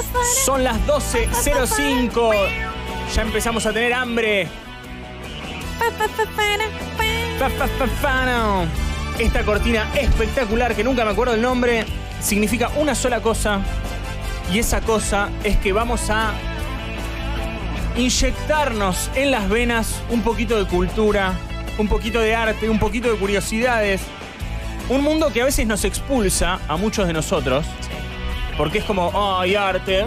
Son las 12:05. Ya empezamos a tener hambre. Esta cortina espectacular, que nunca me acuerdo el nombre, significa una sola cosa. Y esa cosa es que vamos a inyectarnos en las venas un poquito de cultura, un poquito de arte, un poquito de curiosidades. Un mundo que a veces nos expulsa a muchos de nosotros. Porque es como, ¡ay, arte!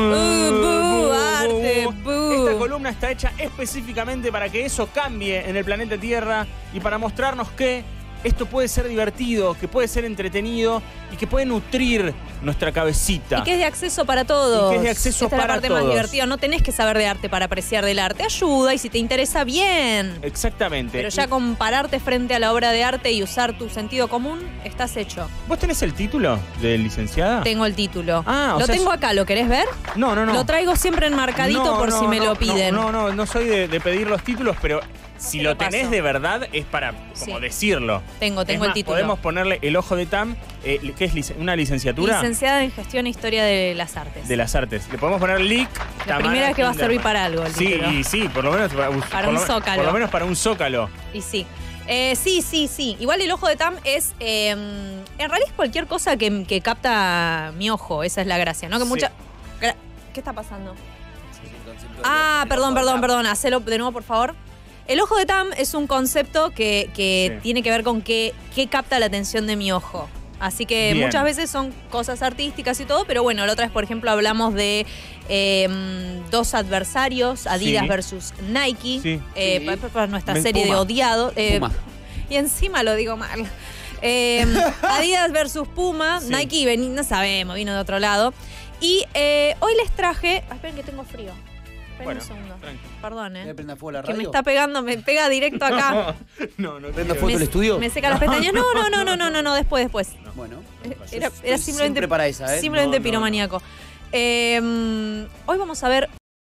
¡Arte! Esta columna está hecha específicamente para que eso cambie en el planeta Tierra y para mostrarnos que esto puede ser divertido, que puede ser entretenido y que puede nutrir nuestra cabecita. Y que es de acceso para todos. Y que es de acceso Esta para es la parte todos. más divertida. No tenés que saber de arte para apreciar del arte. Ayuda y si te interesa, bien. Exactamente. Pero ya con pararte frente a la obra de arte y usar tu sentido común, estás hecho. ¿Vos tenés el título de licenciada? Tengo el título. Ah, o lo sea, tengo acá, ¿lo querés ver? No. Lo traigo siempre enmarcadito por si me lo piden. No soy de pedir los títulos, pero si Te lo lo tenés paso. de verdad es para como Sí. decirlo. Tengo Es el más, título. podemos ponerle el ojo de Tam, que es una licenciatura Licenciada en Gestión e Historia de las Artes. de las artes. Le podemos poner LIC. La primera vez que va a servir para algo el Sí, título. y sí, por lo menos Para un zócalo. Por lo menos para un zócalo. Y sí. Sí. Igual el ojo de Tam es... en realidad es cualquier cosa que capta mi ojo. Esa es la gracia, ¿no? Que Sí. ¿Qué está pasando? Perdón. Hacelo de nuevo, por favor. El ojo de Tam es un concepto que Sí. tiene que ver con qué capta la atención de mi ojo. Así que Bien. muchas veces son cosas artísticas y todo, pero bueno, la otra vez, por ejemplo, hablamos de dos adversarios, Adidas Sí. versus Nike, Sí. para nuestra Puma. serie de odiado. Puma. Y encima lo digo mal. Adidas versus Puma, Sí. Nike, no sabemos, vino de otro lado. Y hoy les traje... Ay, esperen que tengo frío. Esperen un segundo. tranqui. Perdón, ¿Me prenda fuego la que radio? me está pegando, me pega directo acá. No ¿Prendo te fuego el estudio? Me seca las pestañas. No, después. Bueno, Era estoy simplemente, siempre para esa, ¿eh? simplemente No. piromaníaco. Hoy vamos a ver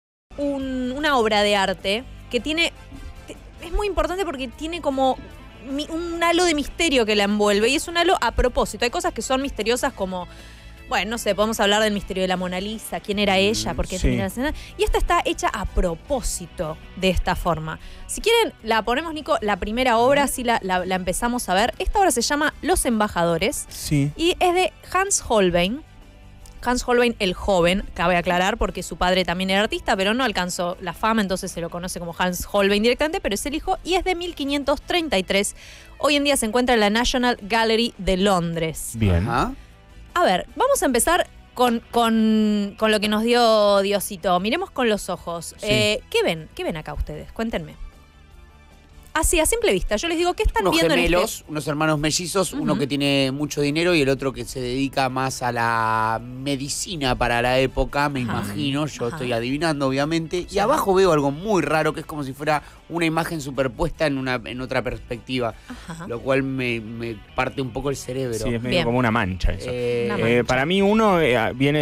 una obra de arte que tiene... Es muy importante porque tiene como un halo de misterio que la envuelve y es un halo a propósito. Hay cosas que son misteriosas como... Bueno, no sé, podemos hablar del misterio de la Mona Lisa, quién era ella, por qué sí. tenía la escena. Y esta está hecha a propósito de esta forma. Si quieren, la ponemos, Nico, la primera obra, así la empezamos a ver. Esta obra se llama Los Embajadores Sí. y es de Hans Holbein. Hans Holbein el joven, cabe aclarar, porque su padre también era artista, pero no alcanzó la fama, entonces se lo conoce como Hans Holbein directamente, pero es el hijo y es de 1533. Hoy en día se encuentra en la National Gallery de Londres. Bien. Ajá. A ver, vamos a empezar con lo que nos dio Diosito. Miremos con los ojos. Sí. ¿Qué ven? ¿Qué ven acá ustedes? Cuéntenme. Así, a simple vista. Yo les digo, ¿qué están Unos viendo gemelos, unos hermanos mellizos, uno que tiene mucho dinero y el otro que se dedica más a la medicina para la época, me Ajá. imagino. Yo Ajá. estoy adivinando, obviamente. Sí. Y abajo veo algo muy raro, que es como si fuera una imagen superpuesta en otra perspectiva, Ajá. lo cual me parte un poco el cerebro. Sí, es medio Bien. como una mancha eso. Una mancha. Para mí uno viene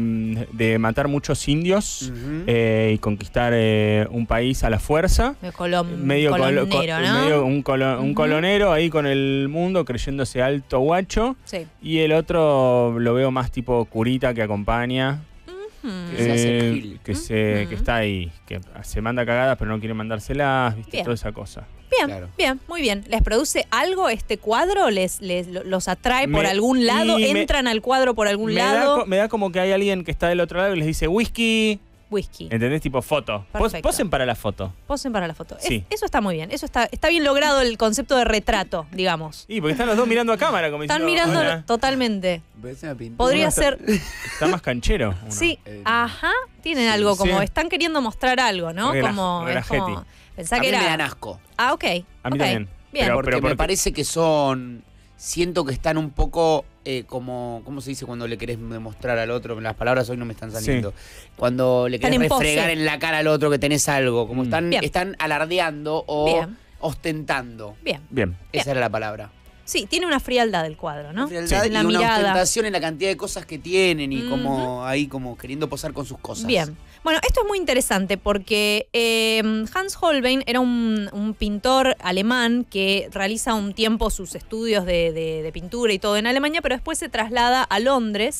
de matar muchos indios Ujú. y conquistar un país a la fuerza. Medio colonero, ¿no? medio un Ujú. colonero ahí con el mundo creyéndose alto guacho. Sí. Y el otro lo veo más tipo curita que acompaña. Que se hace el gil. Que está ahí, que se manda cagadas pero no quiere mandárselas, ¿viste? Bien. Toda esa cosa. Bien, Claro. bien, muy bien. ¿Les produce algo este cuadro? ¿Los atrae por algún lado? ¿Entran al cuadro por algún lado? Me da como que hay alguien que está del otro lado y les dice whisky. Whisky. ¿Entendés? Tipo foto. Perfecto. Posen para la foto. Posen para la foto. Sí. Eso está muy bien. Eso está bien logrado el concepto de retrato, digamos. Y porque están los dos mirando a cámara como Están diciendo, mirando "Hola". totalmente. ¿Ves una pintura? Podría ser... Está más canchero. uno. Sí, ajá. Tienen algo como... sí. Están queriendo mostrar algo, ¿no? Como... es como relajeti. pensá A que mí me era... dan asco. Ah, ok. A mí ok. también. Bien. Pero- Porque me porque- parece que son... Siento que están un poco como... ¿Cómo se dice cuando le querés demostrar al otro? Las palabras hoy no me están saliendo. Cuando le Están querés en pose. refregar en la cara al otro que tenés algo. Como Mm. Bien. están alardeando o Bien. ostentando. Bien. Bien. Esa era la palabra. Sí, tiene una frialdad el cuadro, ¿no? Frialdad En la y una mirada. ostentación en la cantidad de cosas que tienen y Ujú. como ahí como queriendo posar con sus cosas. Bien. Bueno, esto es muy interesante porque Hans Holbein era un pintor alemán que realiza un tiempo sus estudios de pintura y todo en Alemania, pero después se traslada a Londres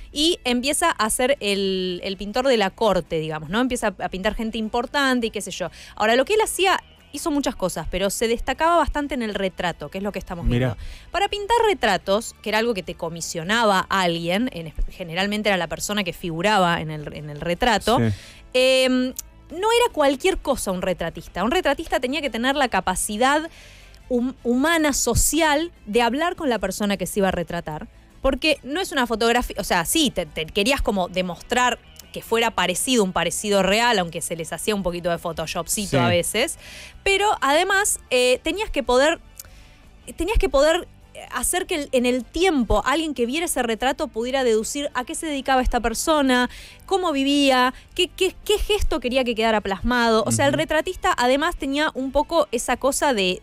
y empieza a ser el pintor de la corte, digamos, ¿no? Empieza a pintar gente importante y qué sé yo. Ahora, lo que él hacía, hizo muchas cosas, pero se destacaba bastante en el retrato, que es lo que estamos viendo. Para pintar retratos, que era algo que te comisionaba a alguien, generalmente era la persona que figuraba en el retrato, no era cualquier cosa un retratista. Un retratista tenía que tener la capacidad humana, social, de hablar con la persona que se iba a retratar. Porque no es una fotografía, o sea, sí, te querías como demostrar que fuera parecido, un parecido real, aunque se les hacía un poquito de photoshopcito a veces. Pero además tenías que poder hacer que en el tiempo alguien que viera ese retrato pudiera deducir a qué se dedicaba esta persona, cómo vivía, qué gesto quería que quedara plasmado. O sea, el retratista además tenía un poco esa cosa de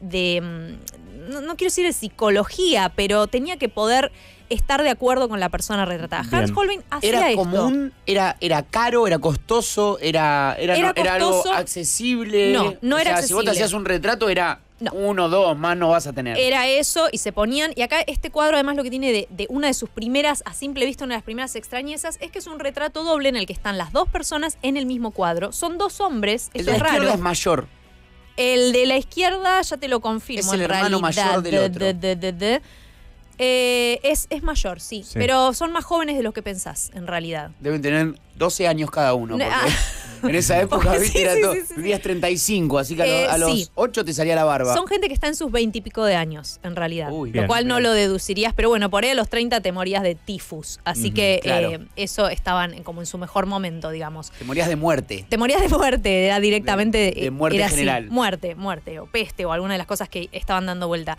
no quiero decir de psicología, pero tenía que poder estar de acuerdo con la persona retratada. Hans Holbein hacía esto. Común, era caro, era costoso, era algo accesible. No era accesible. Si vos te hacías un retrato era 1, 2, más no vas a tener. Era eso y se ponían, y acá este cuadro además lo que tiene de una de sus primeras, a simple vista una de las primeras extrañezas, es que es un retrato doble en el que están las dos personas en el mismo cuadro. Son dos hombres, eso es raro. El de la izquierda es mayor. El de la izquierda, ya te lo confirmo, es el hermano mayor del otro. Es mayor, sí, pero son más jóvenes de los que pensás, en realidad. Deben tener 12 años cada uno, porque en esa época vivías 35, así que a los 8 te salía la barba. Son gente que está en sus 20 y pico de años, en realidad. Lo cual no lo deducirías, pero bueno, por ahí a los 30 te morías de tifus, así que eso estaban como en su mejor momento, digamos. Te morías de muerte. Te morías de muerte, era directamente... De muerte era general. Así, muerte, o peste, o alguna de las cosas que estaban dando vuelta.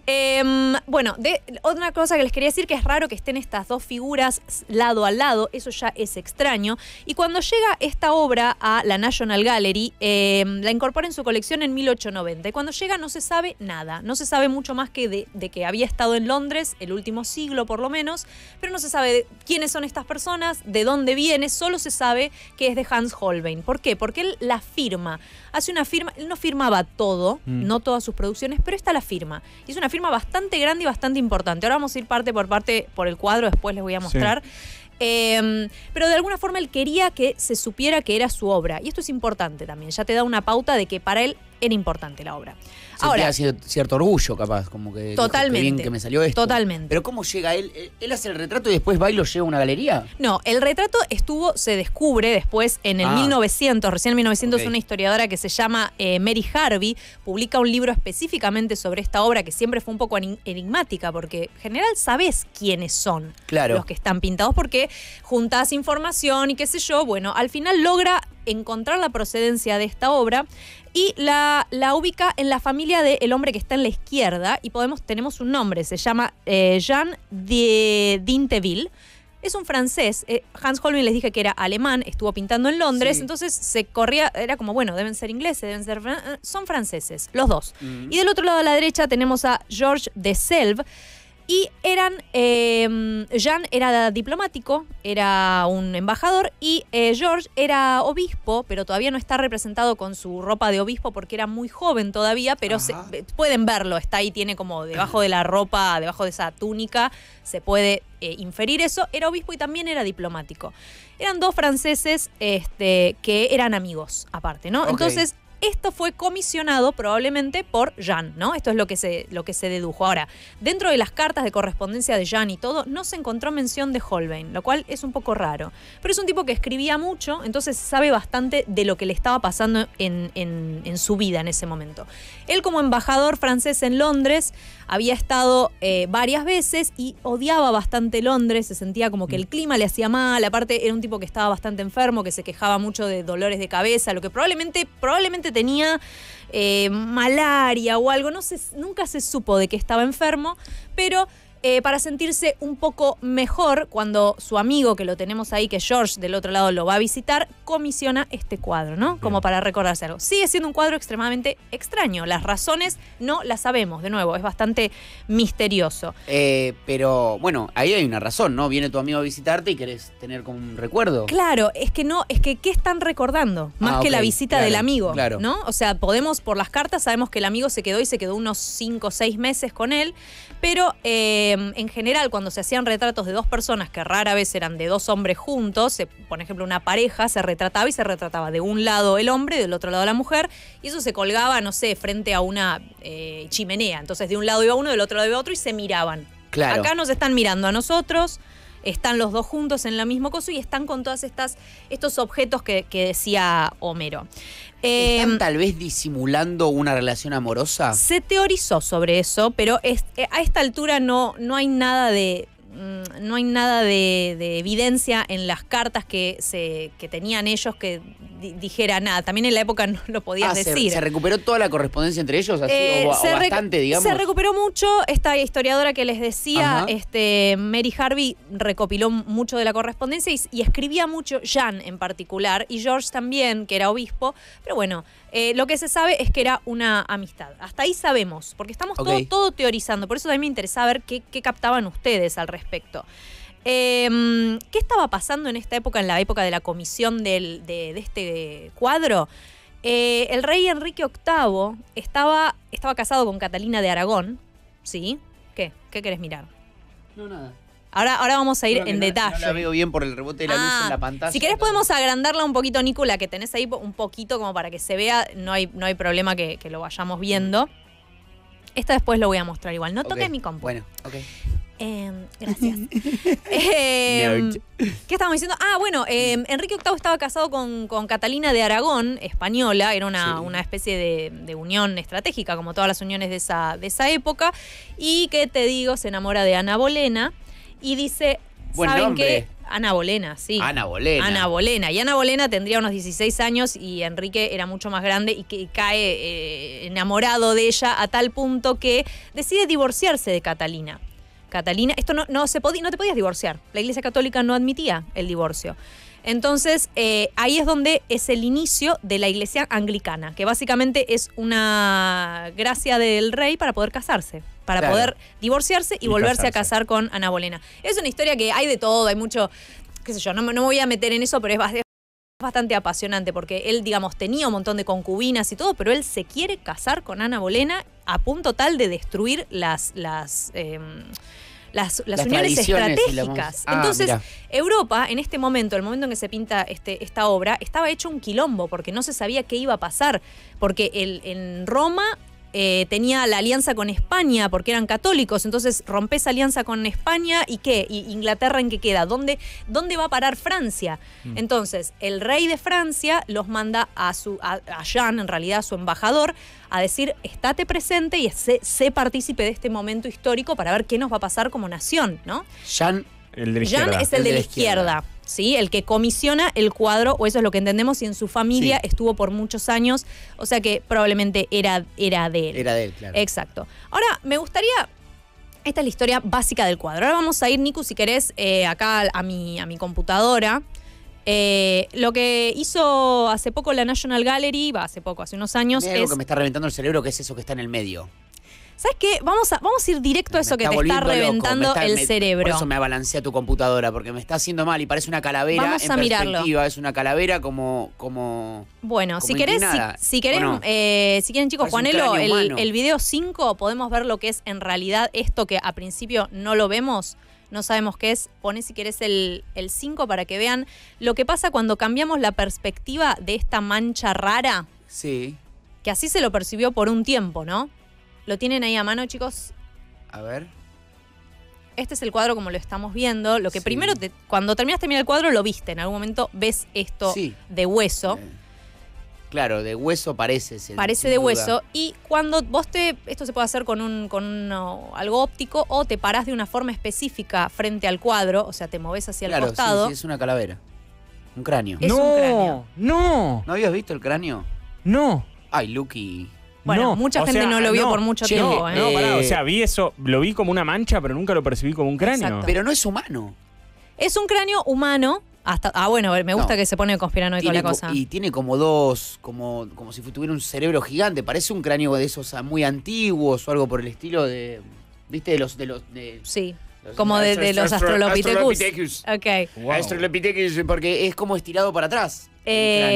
Bueno, otra cosa que les quería decir, que es raro que estén estas dos figuras lado a lado, eso ya es extraño. Y cuando llega esta obra a la National Gallery, la incorpora en su colección en 1890. Y cuando llega no se sabe nada, no se sabe mucho más que de que había estado en Londres el último siglo por lo menos, pero no se sabe quiénes son estas personas, de dónde viene, solo se sabe que es de Hans Holbein. ¿Por qué? Porque él la firma, hace una firma, él no firmaba todo, no todas sus producciones, pero esta la firma. Y es una firma bastante grande y bastante importante. Ahora vamos a ir parte por parte por el cuadro, después les voy a mostrar. Pero de alguna forma él quería que se supiera que era su obra. Y esto es importante también, ya te da una pauta de que para él era importante la obra. Ahora, cierto orgullo, capaz, como que totalmente, qué bien que me salió esto. Totalmente. Pero ¿cómo llega él? ¿Él hace el retrato y después va y lo lleva a una galería? No, el retrato se descubre después en el 1900, recién en 1900 una historiadora que se llama Mary Harvey, publica un libro específicamente sobre esta obra que siempre fue un poco enigmática, porque en general sabés quiénes son los que están pintados, porque juntás información y qué sé yo, bueno, al final logra encontrar la procedencia de esta obra y la ubica en la familia del hombre que está en la izquierda y tenemos un nombre, se llama Jean de Dinteville. Es un francés. Hans Holbein les dije que era alemán, estuvo pintando en Londres, entonces se corría, era como, bueno, deben ser ingleses, deben ser son franceses, los dos. Y del otro lado a la derecha tenemos a Georges de Selve. Y Jean era diplomático, era un embajador, y George era obispo, pero todavía no está representado con su ropa de obispo porque era muy joven todavía, pero pueden verlo, está ahí, tiene como debajo de la ropa, debajo de esa túnica, se puede inferir eso. Era obispo y también era diplomático. Eran dos franceses que eran amigos, aparte, ¿no? Entonces, esto fue comisionado probablemente por Jean, ¿no? Esto es lo que se dedujo. Ahora, dentro de las cartas de correspondencia de Jean y todo, no se encontró mención de Holbein, lo cual es un poco raro. Pero es un tipo que escribía mucho, entonces sabe bastante de lo que le estaba pasando en su vida en ese momento. Él, como embajador francés en Londres, había estado varias veces y odiaba bastante Londres, se sentía como que el clima le hacía mal, aparte era un tipo que estaba bastante enfermo, que se quejaba mucho de dolores de cabeza, lo que probablemente tenía malaria o algo, nunca se supo de que estaba enfermo, pero para sentirse un poco mejor, cuando su amigo, que lo tenemos ahí, que George del otro lado lo va a visitar, comisiona este cuadro, ¿no? Como para recordarse algo. Sigue siendo un cuadro extremadamente extraño. Las razones no las sabemos, de nuevo, es bastante misterioso. Pero, bueno, ahí hay una razón, ¿no? Viene tu amigo a visitarte y querés tener como un recuerdo. Claro, ¿qué están recordando? Más que la visita del amigo, ¿no? O sea, por las cartas sabemos que el amigo se quedó unos 5 o 6 meses con él, pero En general, cuando se hacían retratos de dos personas, que rara vez eran de dos hombres juntos, por ejemplo, una pareja se retrataba y se retrataba de un lado el hombre y del otro lado la mujer, y eso se colgaba, no sé, frente a una chimenea. Entonces, de un lado iba uno, del otro lado iba otro y se miraban. Claro. Acá nos están mirando a nosotros, están los dos juntos en el mismo coso y están con todos estos objetos que decía Homero. ¿Están tal vez disimulando una relación amorosa? Se teorizó sobre eso, pero a esta altura no hay nada de evidencia en las cartas que tenían ellos que dijera nada. También en la época no lo podías decir. ¿Se recuperó toda la correspondencia entre ellos? Así, o bastante, digamos. Se recuperó mucho. Esta historiadora que les decía, Mary Harvey, recopiló mucho de la correspondencia y escribía mucho, Jean en particular, y George también, que era obispo. Pero bueno, lo que se sabe es que era una amistad. Hasta ahí sabemos, porque estamos todo teorizando. Por eso también me interesaba ver qué captaban ustedes al respecto. ¿Qué estaba pasando en esta época, en la época de la comisión de este cuadro? El rey Enrique VIII estaba casado con Catalina de Aragón, ¿sí? ¿Qué querés mirar? No, nada. Ahora vamos a ir en detalle. No la veo bien por el rebote de la luz en la pantalla. Si querés podemos agrandarla un poquito, Nico, la que tenés ahí un poquito como para que se vea. No hay problema que lo vayamos viendo. Esta después lo voy a mostrar igual. No toques mi compu. Bueno, gracias. ¿Qué estábamos diciendo? Enrique VIII estaba casado con Catalina de Aragón, española. Era una especie de unión estratégica, como todas las uniones de esa época. Y que te digo, se enamora de Ana Bolena. Y dice, ¿saben qué? Ana Bolena, sí. Ana Bolena. Y Ana Bolena tendría unos 16 años y Enrique era mucho más grande y que cae enamorado de ella a tal punto que decide divorciarse de Catalina. Esto no te podías divorciar. La Iglesia Católica no admitía el divorcio. Entonces, ahí es donde es el inicio de la Iglesia Anglicana, que básicamente es una gracia del rey para poder casarse, para poder divorciarse y volverse a casar con Ana Bolena. Es una historia que hay de todo, hay mucho, qué sé yo, no me voy a meter en eso, pero es bastante apasionante, porque él, digamos, tenía un montón de concubinas y todo, pero él se quiere casar con Ana Bolena a punto tal de destruir las uniones estratégicas. Entonces, mira. Europa, en este momento, el momento en que se pinta esta obra, estaba hecho un quilombo, porque no se sabía qué iba a pasar, porque en Roma tenía la alianza con España, porque eran católicos, entonces rompe esa alianza con España, ¿y qué? ¿Y Inglaterra en qué queda? ¿Dónde va a parar Francia? Entonces, el rey de Francia los manda a Jean, en realidad a su embajador, a decir, estate presente y sé partícipe de este momento histórico para ver qué nos va a pasar como nación, ¿no? Jean, el de la izquierda. Jean es el de la izquierda. ¿Sí? El que comisiona el cuadro, o eso es lo que entendemos, y en su familia estuvo por muchos años, o sea que probablemente era de él. Era de él, claro. Exacto. Ahora, me gustaría... Esta es la historia básica del cuadro. Ahora vamos a ir, Niku, si querés, acá a mi computadora. Lo que hizo hace poco la National Gallery, hace unos años, es algo que me está reventando el cerebro, que es eso que está en el medio. ¿Sabes qué? Vamos a ir directo a eso que te está reventando el cerebro. Por eso me abalancea tu computadora, porque me está haciendo mal y parece una calavera. Vamos a mirarlo. Es una calavera como bueno, como si querés, si quieren, chicos, Juanelo, el video 5, podemos ver lo que es en realidad esto que a principio no lo vemos, no sabemos qué es. Poné si querés el 5 para que vean lo que pasa cuando cambiamos la perspectiva de esta mancha rara. Sí. Que así se lo percibió por un tiempo, ¿no? ¿Lo tienen ahí a mano, chicos? A ver. Este es el cuadro como lo estamos viendo. Lo que primero, cuando terminaste de mirar el cuadro, lo viste. En algún momento ves esto de hueso. Claro, de hueso parece. Parece de hueso. Y cuando vos esto se puede hacer con algo óptico, o te parás de una forma específica frente al cuadro, o sea, te movés hacia el costado. Sí, es una calavera. Un cráneo. Es un cráneo. ¡No! ¿No habías visto el cráneo? No. Ay, Lucky. Bueno, mucha gente no lo vio por mucho tiempo. No, pará, o sea, vi eso, lo vi como una mancha, pero nunca lo percibí como un cráneo. Exacto. Pero no es humano. Es un cráneo humano. Bueno, me gusta que se pone conspiranoico la cosa. Y tiene como dos, como si tuviera un cerebro gigante. Parece un cráneo de esos muy antiguos o algo por el estilo de... ¿Viste? Sí. Como de los Australopithecus. Ok. Wow. Australopithecus, porque es como estirado para atrás. El cráneo.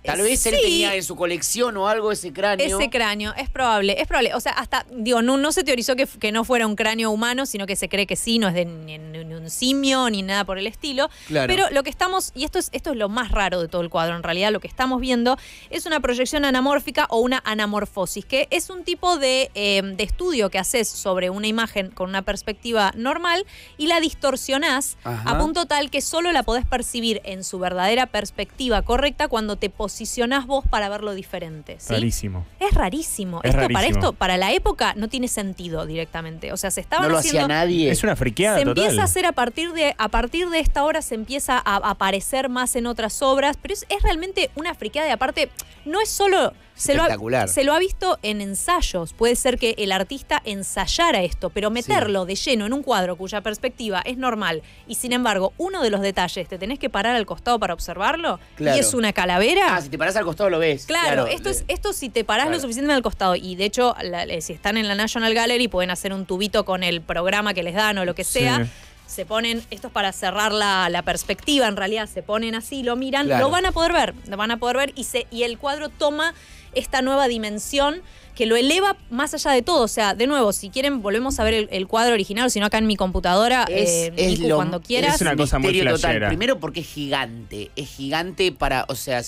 Tal vez él Sí. tenía en su colección o algo ese cráneo. Ese cráneo, es probable. O sea, hasta, digo, no se teorizó que no fuera un cráneo humano, sino que se cree que sí, no es de ni un simio ni nada por el estilo. Claro. Pero lo que estamos, y esto es lo más raro de todo el cuadro, en realidad lo que estamos viendo es una proyección anamórfica o una anamorfosis, que es un tipo de estudio que haces sobre una imagen con una perspectiva normal y la distorsionás Ajá. a punto tal que solo la podés percibir en su verdadera perspectiva correcta cuando te posicionás vos para verlo diferente. ¿sí? Rarísimo. Es rarísimo. Es rarísimo. Para la época no tiene sentido directamente. O sea, se estaban No lo haciendo. hacía nadie. Es una friqueada Se total. empieza a hacer a partir de esta obra, se empieza a aparecer más en otras obras, pero es realmente una friqueada. Y aparte, no es solo. Espectacular. Se lo ha visto en ensayos. Puede ser que el artista ensayara esto, pero meterlo de lleno en un cuadro cuya perspectiva es normal y sin embargo uno de los detalles te tenés que parar al costado para observarlo Claro. y es una calavera. Ah, si te parás al costado lo ves. Claro, esto si te parás Claro. lo suficiente al costado. Y de hecho, si están en la National Gallery, pueden hacer un tubito con el programa que les dan o lo que sea. Sí. Se ponen, esto es para cerrar la perspectiva, en realidad se ponen así, lo miran, Claro. lo van a poder ver y el cuadro toma esta nueva dimensión que lo eleva más allá de todo. O sea, de nuevo, si quieren, volvemos a ver el cuadro original, o si no, acá en mi computadora, Nicu, cuando quieras. es una cosa muy misterio total. flashera. Primero porque es gigante. Es gigante para, o sea,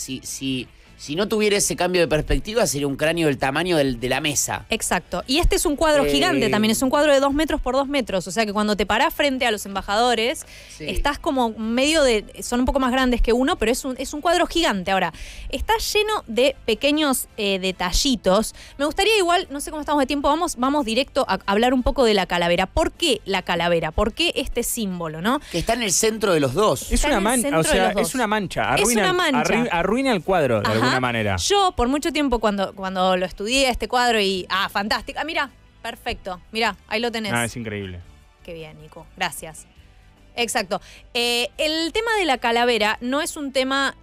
si no tuviera ese cambio de perspectiva, sería un cráneo del tamaño de la mesa. Exacto. Y este es un cuadro gigante también, es un cuadro de 2 metros por 2 metros. O sea que cuando te parás frente a los embajadores, Sí. estás como medio de. Son un poco más grandes que uno, pero es un cuadro gigante. Ahora, está lleno de pequeños detallitos. Me gustaría igual, no sé cómo estamos de tiempo, vamos directo a hablar un poco de la calavera. ¿Por qué la calavera? ¿Por qué este símbolo, no? Que está en el centro de los dos. Es Está una en el mancha, centro o de sea, los dos. es una mancha. Es una mancha. Arruina el cuadro de Ajá. alguna manera. Yo, por mucho tiempo, cuando lo estudié, este cuadro, fantástica. Mira, perfecto. Mira, ahí lo tenés. Ah, es increíble. Qué bien, Nico. Gracias. Exacto. El tema de la calavera no es un tema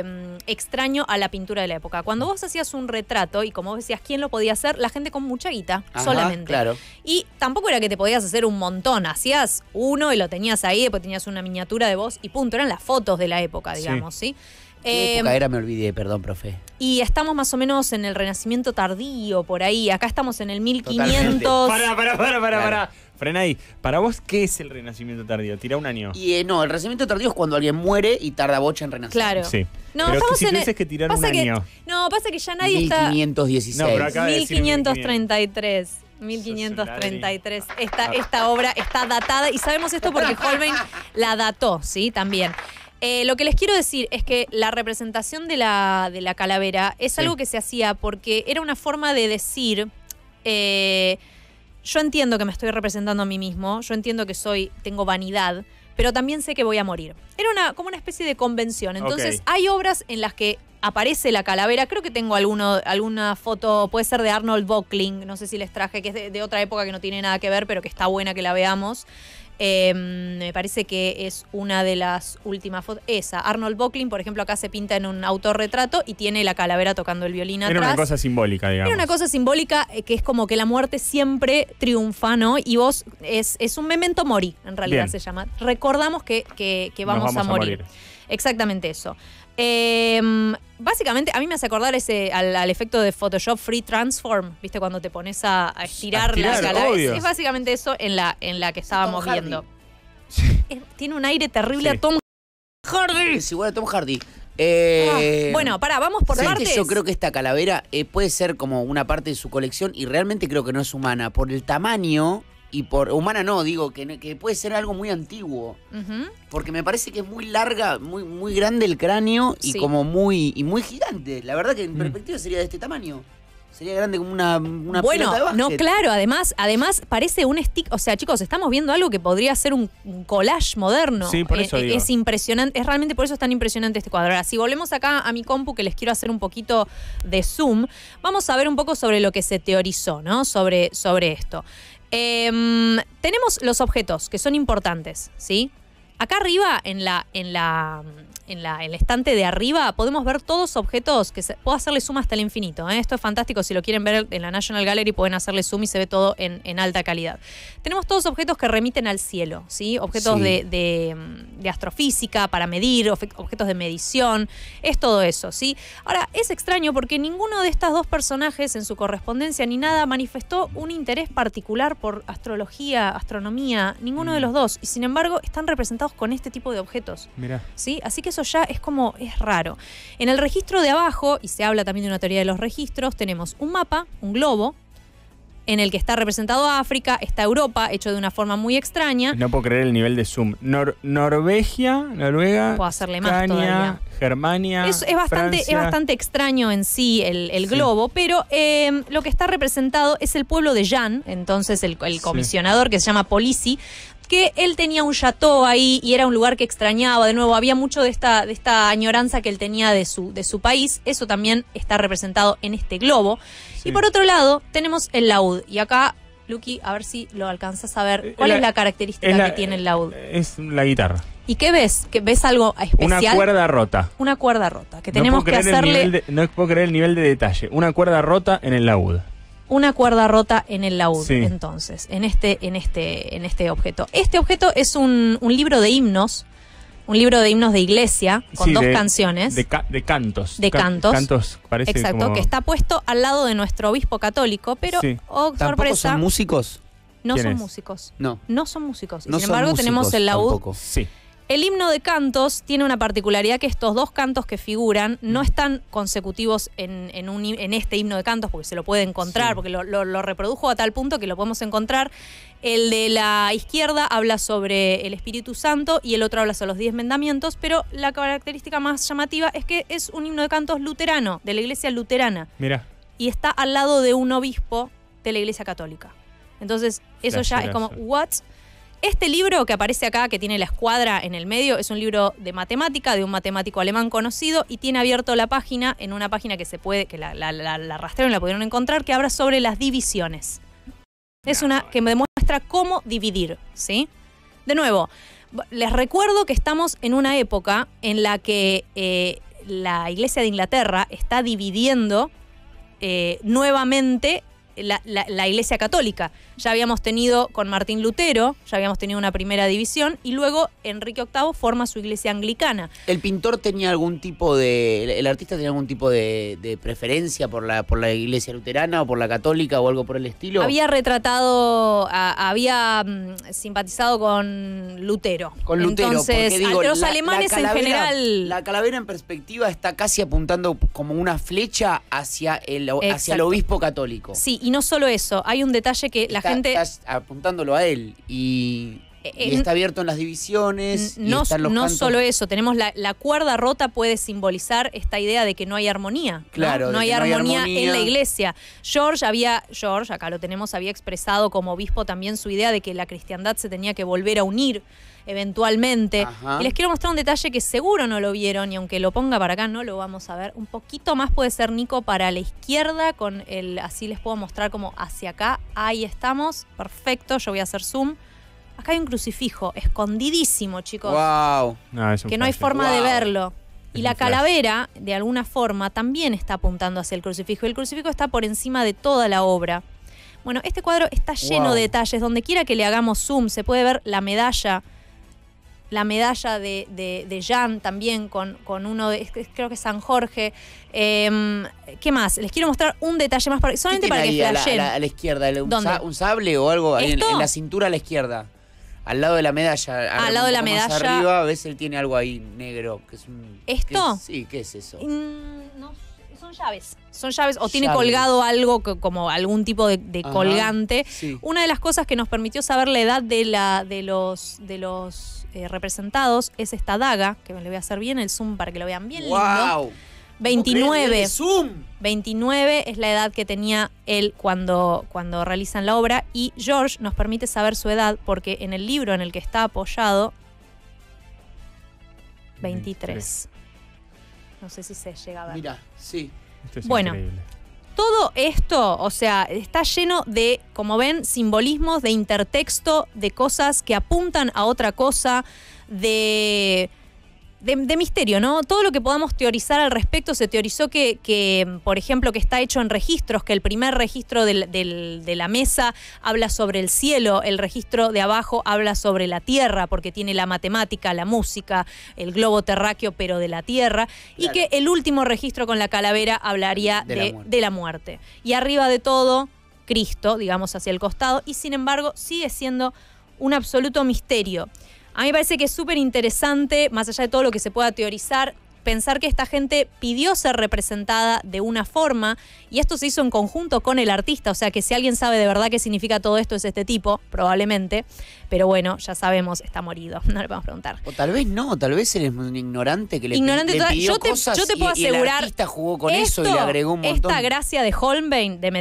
extraño a la pintura de la época. Cuando vos hacías un retrato, y como vos decías, ¿quién lo podía hacer? La gente con mucha guita, Ajá, solamente. claro. Y tampoco era que te podías hacer un montón. Hacías uno y lo tenías ahí, después tenías una miniatura de vos y punto. Eran las fotos de la época, digamos, ¿sí? ¿Qué época era? Me olvidé, perdón, profe. Y estamos más o menos en el Renacimiento tardío, por ahí. Acá estamos en el Totalmente. 1500. Para. Frena ahí. Para vos, ¿qué es el Renacimiento tardío? Tira un año. Y no, el Renacimiento tardío es cuando alguien muere y tarda bocha en renacer. Claro. Sí. No, Pero estamos si en tuvieses que tirar un pasa que- año. No, pasa que ya nadie está. 1516. No, pero acá- de decir 1533. 1533. Esta obra está datada y sabemos esto porque Holbein la dató, ¿sí? También. Lo que les quiero decir es que la representación de la calavera es algo que se hacía porque era una forma de decir. Yo entiendo que me estoy representando a mí mismo, yo entiendo que tengo vanidad, pero también sé que voy a morir. Era como una especie de convención. Entonces, Ok. hay obras en las que aparece la calavera. Creo que tengo alguna foto, puede ser de Arnold Böckling, no sé si les traje, que es de otra época que no tiene nada que ver, pero que está buena que la veamos. Me parece que es una de las últimas fotos. Esa, Arnold Böckling, por ejemplo, acá se pinta en un autorretrato y tiene la calavera tocando el violín atrás. Era una cosa simbólica, digamos. Era una cosa simbólica que es como que la muerte siempre triunfa, ¿no? Y vos, es un memento mori, en realidad Bien. se llama. Recordamos que Nos vamos a morir. Exactamente eso. Básicamente, a mí me hace acordar al efecto de Photoshop Free Transform, ¿viste? Cuando te pones a estirar la calavera. obvio. Es básicamente eso en la que estábamos Tom Hardy. viendo. Tiene un aire terrible Sí. a Tom Hardy. Es igual a Tom Hardy. Bueno, vamos por ¿Sabes partes. que yo creo que esta calavera puede ser como una parte de su colección y realmente creo que no es humana por el tamaño y por humana no, digo que puede ser algo muy antiguo, Ujú. porque me parece que es muy larga, muy grande el cráneo y Sí. como muy gigante. La verdad que en perspectiva sería de este tamaño. Sería grande como una Bueno, pelota de básquet. no, claro, además parece un stick, o sea, chicos, estamos viendo algo que podría ser un collage moderno. Sí, por eso digo. Es impresionante, es realmente por eso es tan impresionante este cuadro. Ahora, si volvemos acá a mi compu, que les quiero hacer un poquito de zoom, vamos a ver un poco sobre lo que se teorizó, ¿no? Sobre esto. Tenemos los objetos, que son importantes, ¿sí? Acá arriba, en el estante de arriba, podemos ver todos objetos que puedo hacerle zoom hasta el infinito. Esto es fantástico. Si lo quieren ver en la National Gallery, pueden hacerle zoom y se ve todo en alta calidad. Tenemos todos objetos que remiten al cielo, ¿sí? Objetos de astrofísica para medir, objetos de medición. Es todo eso, ¿sí? Ahora, es extraño porque ninguno de estos dos personajes en su correspondencia ni nada manifestó un interés particular por astrología, astronomía. Ninguno de los dos. Y sin embargo, están representados con este tipo de objetos. Mirá. ¿Sí? Así que eso ya es raro. En el registro de abajo, y se habla también de una teoría de los registros, tenemos un mapa, un globo, en el que está representado África, está Europa, hecho de una forma muy extraña. No puedo creer el nivel de zoom. Noruega, Puedo hacerle más España, todavía. Germania, Es bastante extraño en sí el Sí. globo, pero lo que está representado es el pueblo de Jan, entonces el comisionador que se llama Polisi, que él tenía un chateau ahí y era un lugar que extrañaba. De nuevo, había mucho de esta añoranza que él tenía de su país. Eso también está representado en este globo. Sí. Y por otro lado, tenemos el laúd. Y acá, Luqui, a ver si lo alcanzas a ver. ¿Cuál es la característica que tiene el laúd? Es la guitarra. ¿Y qué ves? ¿Ves algo especial? Una cuerda rota. Una cuerda rota, que tenemos que hacerle... No puedo creer el nivel de detalle. Una cuerda rota en el laúd. Una cuerda rota en el laúd, Sí. entonces, en este objeto. Este objeto es un libro de himnos, de iglesia, con Sí, dos canciones. De cantos. De cantos. Cantos, parece Exacto, como... que está puesto al lado de nuestro obispo católico, pero, Sí. oh, ¿Tampoco sorpresa, son músicos? no ¿Quién son es? músicos. No. No son músicos. Y No sin son embargo, músicos tenemos el laúd. tampoco. Sí. El himno de cantos tiene una particularidad, que estos dos cantos que figuran no están consecutivos en este himno de cantos, porque se lo puede encontrar, Sí. porque lo reprodujo a tal punto que lo podemos encontrar. El de la izquierda habla sobre el Espíritu Santo y el otro habla sobre los 10 mandamientos, pero la característica más llamativa es que es un himno de cantos luterano, de la iglesia luterana, Mira. y está al lado de un obispo de la iglesia católica. Entonces, eso ya es como, ¿what? Este libro que aparece acá, que tiene la escuadra en el medio, es un libro de matemática, de un matemático alemán conocido, y tiene abierto la página, en una página que se puede, que la rastrearon y la pudieron encontrar, que habla sobre las divisiones. Es una que me demuestra cómo dividir, ¿sí? De nuevo, les recuerdo que estamos en una época en la que la Iglesia de Inglaterra está dividiendo nuevamente la Iglesia Católica. Ya habíamos tenido con Martín Lutero, ya habíamos tenido una primera división, y luego Enrique VIII forma su Iglesia Anglicana. ¿El pintor tenía algún tipo de... el artista tenía algún tipo de preferencia por la iglesia luterana o por la católica o algo por el estilo? Había retratado, había simpatizado con Lutero. Con Lutero, entonces, porque digo, los alemanes en general... La calavera en perspectiva está casi apuntando como una flecha hacia el obispo católico. Sí, y no solo eso, hay un detalle que la gente... Estás apuntándolo a él y está abierto en las divisiones. No, y están los no cantos. solo eso, tenemos la cuerda rota puede simbolizar esta idea de que no hay armonía. Claro, no de hay que no hay armonía armonía. en la iglesia. George, acá lo tenemos, había expresado como obispo también su idea de que la cristiandad se tenía que volver a unir eventualmente. Ajá. Y les quiero mostrar un detalle que seguro no lo vieron, y aunque lo ponga para acá no lo vamos a ver. Un poquito más puede ser, Nico, para la izquierda, así les puedo mostrar como hacia acá. Ahí estamos, perfecto, yo voy a hacer zoom. Acá hay un crucifijo, escondidísimo, chicos. Wow. Que no hay forma de Wow. verlo. Y Es la un flash. calavera, de alguna forma, también está apuntando hacia el crucifijo. Y el crucifijo está por encima de toda la obra. Bueno, este cuadro está lleno Wow. de detalles. Donde quiera que le hagamos zoom, se puede ver la medalla de Jan también con uno de, creo que es San Jorge. ¿Qué más? Les quiero mostrar un detalle más, solamente ¿Qué para tiene que ahí flashen. a la izquierda? ¿Dónde? ¿Un sable o algo? Ahí ¿Esto? en la cintura a la izquierda. Al lado de la medalla. Al lado de la un poco más medalla. arriba, ves, él tiene algo ahí negro. Que es un, ¿Esto? Sí, ¿qué es eso? No, son llaves. Son llaves, o tiene Llaves. colgado algo como algún tipo de Ajá, colgante. sí. Una de las cosas que nos permitió saber la edad de los representados es esta daga, que me le voy a hacer bien el zoom para que lo vean bien lindo. ¡Wow! 29. ¡Zoom! 29 es la edad que tenía él cuando realizan la obra, y George nos permite saber su edad porque en el libro en el que está apoyado, 23. No sé si se llega a ver. Mira, sí. Esto es Bueno. increíble. Todo esto, o sea, está lleno de, como ven, simbolismos, de intertexto, de cosas que apuntan a otra cosa, de misterio, ¿no? Todo lo que podamos teorizar al respecto. Se teorizó que, por ejemplo, que está hecho en registros, que el primer registro de la mesa habla sobre el cielo, el registro de abajo habla sobre la tierra, porque tiene la matemática, la música, el globo terráqueo, pero de la tierra, y que el último registro con la calavera hablaría de la muerte. Y arriba de todo, Cristo, digamos, hacia el costado, y sin embargo sigue siendo un absoluto misterio. A mí me parece que es súper interesante, más allá de todo lo que se pueda teorizar, pensar que esta gente pidió ser representada de una forma y esto se hizo en conjunto con el artista, o sea que si alguien sabe de verdad qué significa todo esto es este tipo, probablemente, pero bueno, ya sabemos, está morido, no le podemos preguntar. O tal vez no, tal vez eres un ignorante que le pidió cosas yo te puedo asegurar, y el artista jugó con eso y le agregó un montón. Esta gracia de Holbein de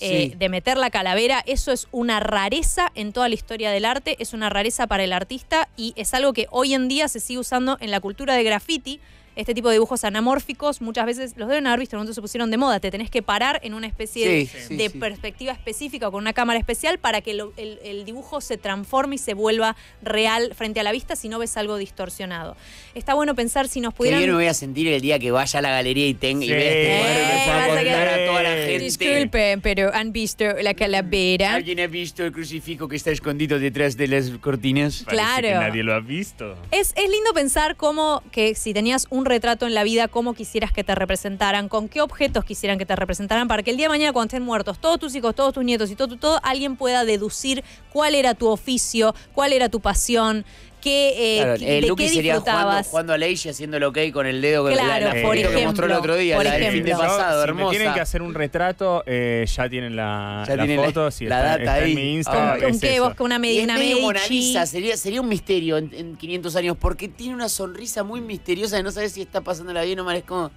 meter la calavera, eso es una rareza en toda la historia del arte, es una rareza para el artista y es algo que hoy en día se sigue usando en la cultura de graffiti. Este tipo de dibujos anamórficos muchas veces los deben haber visto, en un momento se pusieron de moda. Te tenés que parar en una especie de perspectiva específica o con una cámara especial para que el dibujo se transforme y se vuelva real frente a la vista, si no ves algo distorsionado. Está bueno pensar si nos pudieran... Que yo me voy a sentir el día que vaya a la galería y vea este cuadro y me pueda contar a toda la gente. Disculpen, pero ¿han visto la calavera? ¿Alguien ha visto el crucifijo que está escondido detrás de las cortinas? Claro. Parece que nadie lo ha visto. Es lindo pensar cómo que si tenías un retrato en la vida, cómo quisieras que te representaran, con qué objetos quisieran que te representaran, para que el día de mañana cuando estén muertos todos tus hijos, todos tus nietos y todo, alguien pueda deducir cuál era tu oficio, cuál era tu pasión, de qué disfrutabas. Jugando a Leishi haciendo el ok con el dedo, claro, por ejemplo, que mostró el otro día, el fin de pasado, si hermosa. me tienen que hacer un retrato, ya tienen la foto, si la data está ahí. En mi Instagram. ¿Con qué? Vos con una Medici. Mona Lisa, sería un misterio en 500 años, porque tiene una sonrisa muy misteriosa de no saber si está pasándola bien o mal, es como...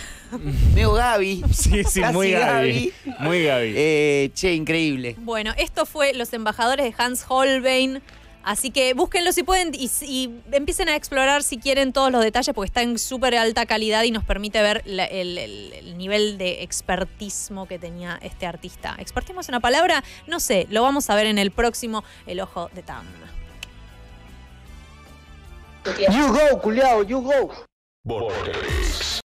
Medio Gaby. Sí, muy Gaby. Muy Gaby. Che, increíble. Bueno, esto fue Los Embajadores de Hans Holbein. Así que búsquenlo si pueden y empiecen a explorar si quieren todos los detalles porque está en súper alta calidad y nos permite ver el nivel de expertismo que tenía este artista. ¿Expertismo es una palabra? No sé, lo vamos a ver en el próximo El Ojo de Tam. You go, culiao, you go.